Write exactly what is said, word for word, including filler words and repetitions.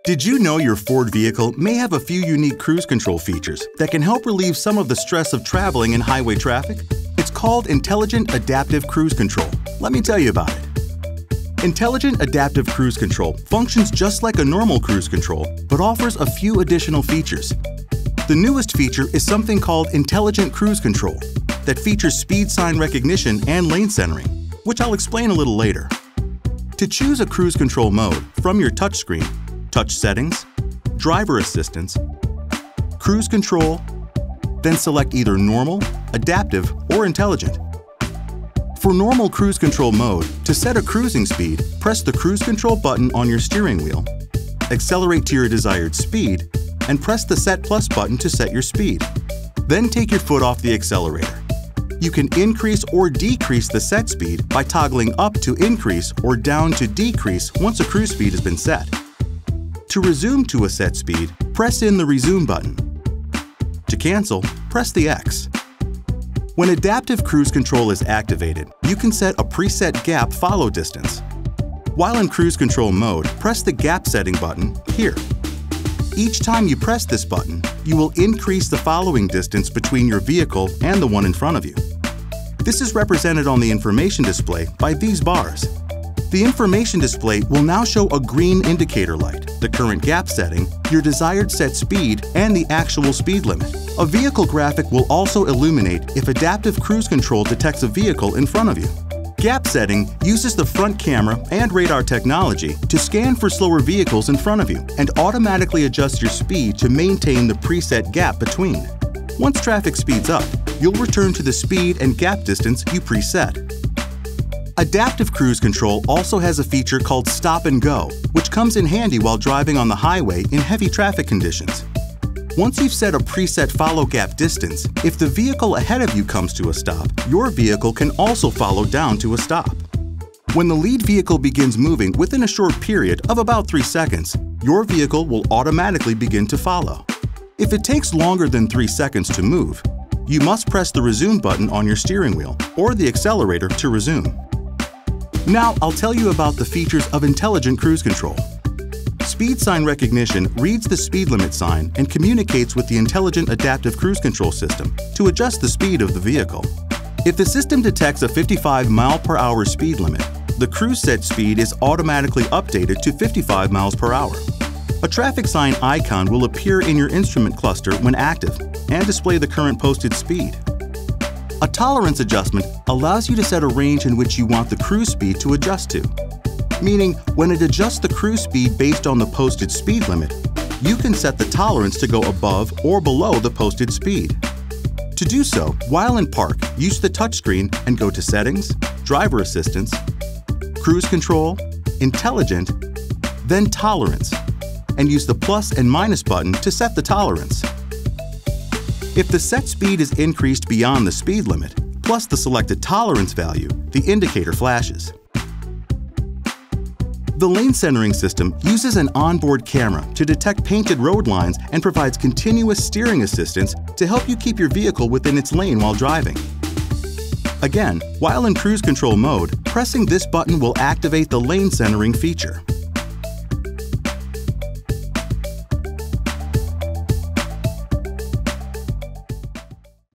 Did you know your Ford vehicle may have a few unique cruise control features that can help relieve some of the stress of traveling in highway traffic? It's called Intelligent Adaptive Cruise Control. Let me tell you about it. Intelligent Adaptive Cruise Control functions just like a normal cruise control, but offers a few additional features. The newest feature is something called Intelligent Cruise Control that features speed sign recognition and lane centering, which I'll explain a little later. To choose a cruise control mode from your touchscreen, touch Settings, Driver Assistance, Cruise Control, then select either Normal, Adaptive, or Intelligent. For normal cruise control mode, to set a cruising speed, press the Cruise Control button on your steering wheel, accelerate to your desired speed, and press the Set Plus button to set your speed. Then take your foot off the accelerator. You can increase or decrease the set speed by toggling up to increase or down to decrease once a cruise speed has been set. To resume to a set speed, press in the Resume button. To cancel, press the X. When Adaptive Cruise Control is activated, you can set a preset gap follow distance. While in cruise control mode, press the Gap Setting button here. Each time you press this button, you will increase the following distance between your vehicle and the one in front of you. This is represented on the information display by these bars. The information display will now show a green indicator light, the current gap setting, your desired set speed, and the actual speed limit. A vehicle graphic will also illuminate if Adaptive Cruise Control detects a vehicle in front of you. Gap setting uses the front camera and radar technology to scan for slower vehicles in front of you and automatically adjust your speed to maintain the preset gap between. Once traffic speeds up, you'll return to the speed and gap distance you preset. Adaptive Cruise Control also has a feature called Stop and Go, which comes in handy while driving on the highway in heavy traffic conditions. Once you've set a preset follow gap distance, if the vehicle ahead of you comes to a stop, your vehicle can also follow down to a stop. When the lead vehicle begins moving within a short period of about three seconds, your vehicle will automatically begin to follow. If it takes longer than three seconds to move, you must press the Resume button on your steering wheel or the accelerator to resume. Now I'll tell you about the features of Intelligent Cruise Control. Speed sign recognition reads the speed limit sign and communicates with the Intelligent Adaptive Cruise Control system to adjust the speed of the vehicle. If the system detects a fifty-five mile per hour speed limit, the cruise set speed is automatically updated to fifty-five miles per hour. A traffic sign icon will appear in your instrument cluster when active and display the current posted speed. A tolerance adjustment allows you to set a range in which you want the cruise speed to adjust to. Meaning, when it adjusts the cruise speed based on the posted speed limit, you can set the tolerance to go above or below the posted speed. To do so, while in park, use the touchscreen and go to Settings, Driver Assistance, Cruise Control, Intelligent, then Tolerance, and use the plus and minus button to set the tolerance. If the set speed is increased beyond the speed limit, plus the selected tolerance value, the indicator flashes. The lane centering system uses an onboard camera to detect painted road lines and provides continuous steering assistance to help you keep your vehicle within its lane while driving. Again, while in cruise control mode, pressing this button will activate the lane centering feature.